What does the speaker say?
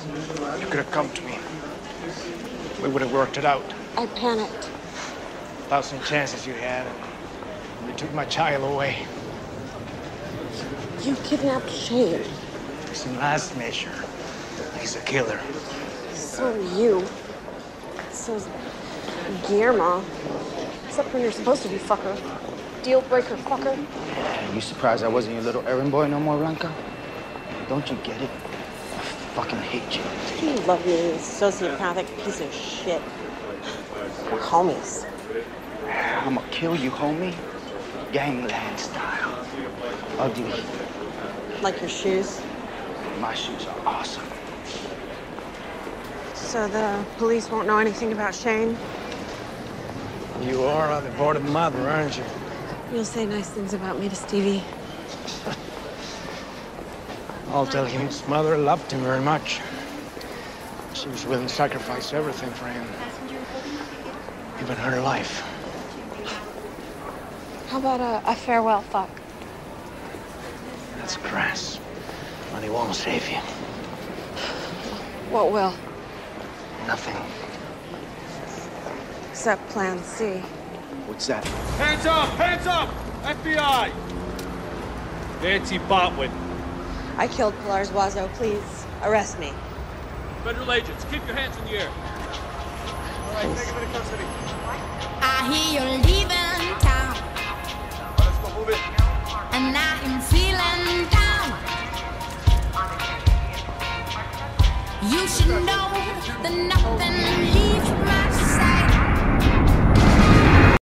You could have come to me. We would have worked it out. I panicked. 1,000 chances you had, and you took my child away. You kidnapped Shane. It's in last measure. He's a killer. So are you. So's Guillermo. Except when you're supposed to be, fucker. Deal breaker, fucker. You surprised I wasn't your little errand boy no more, Blanca? Don't you get it? I fucking hate you. You love me, you sociopathic piece of shit. We're homies. I'ma kill you, homie. Gangland style. Ugly. Like your shoes? My shoes are awesome. So the police won't know anything about Shane? You are the bored mother, aren't you? You'll say nice things about me to Stevie. I'll tell him his mother loved him very much. She was willing to sacrifice everything for him. Even her life. How about a farewell fuck? That's crass. Money won't save you. What will? Nothing. Except Plan C. What's that? Hands up! Hands up! FBI! Nancy Botwin. I killed Pilar Zuazo. Please, arrest me. Federal agents, keep your hands in the air. All right, take him into custody. I hear you're leaving town. Let's go, move it. And I am feeling down. You should know that nothing